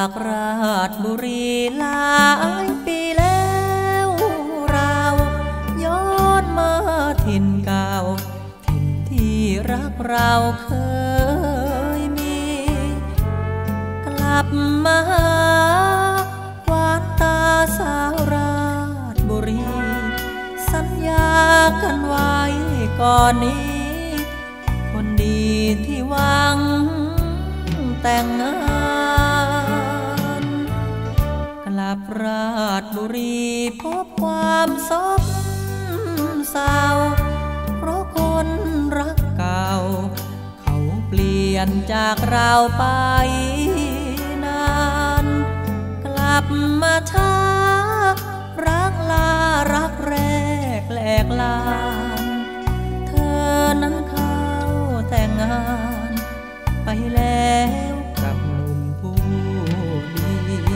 ากราชบุรีหลายปีแล้วเราย้อนมาถิ่นเก่าถิ่นที่รักเราเคยมีกลับมาหาหวานตาสาวราชบุรีสัญญากันไว้ก่อนนี้คนดีที่หวังแต่งงานกลับราชบุรีพบความซบเศร้าเพราะคนรักเก่าเขาเปลี่ยนจากเราไปนานกลับมาช้ารักลารักแรกแหลกลานเธอนั้นเข้าแต่งงานไปแล้วกับหนุ่มผู้ดี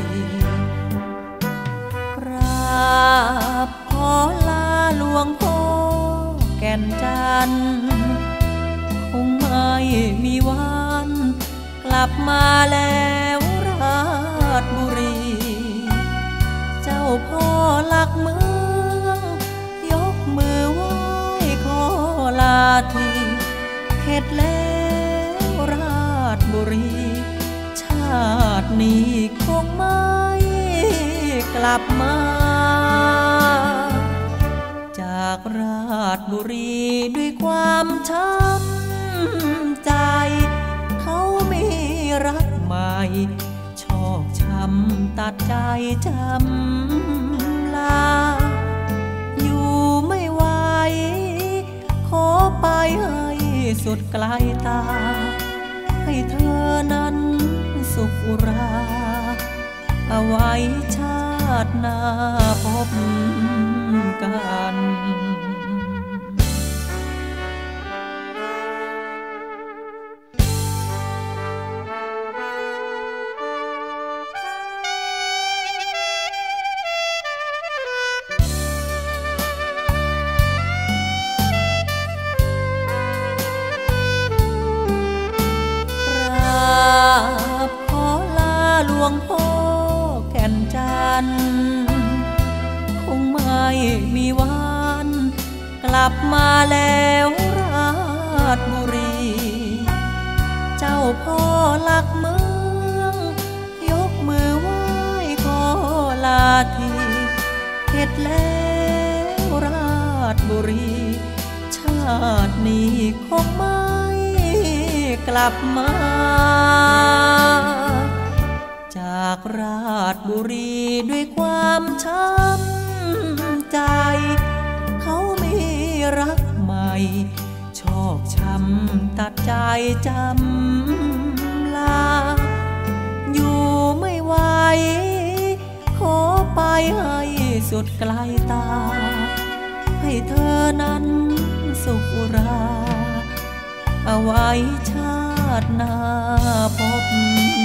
กราบขอลาหลวงพ่อแก่นจันทร์คงไม่มีวันกลับมาแล้วราชบุรีเจ้าพ่อหลักเมืองยกมือไหว้ขอลาทีเข็ดแล้วราชบุรีชาตินี้คงไม่กลับมาจากราชบุรีด้วยความช้ำใจเขามีรักใหม่ชอกช้ำตัดใจจำลาอยู่ไม่ไหวขอไปให้สุดไกลตาให้เธอนั้นสุขอุราเอาไว้ชาติหน้าพบกันหลวงพ่อแก่นจันทร์คงไม่มีวันกลับมาแล้วราชบุรีเจ้าพ่อหลักเมืองยกมือไหว้ขอลาทีเข็ดแล้วราชบุรีชาตินี้คงไม่กลับมาจากราชบุรีด้วยความช้ำใจเขามีรักใหม่ชอกช้ำตัดใจจำลาอยู่ไม่ไหวขอไปให้สุดไกลตาให้เธอนั้นสุขอุราเอาไว้ชาติหน้าพบ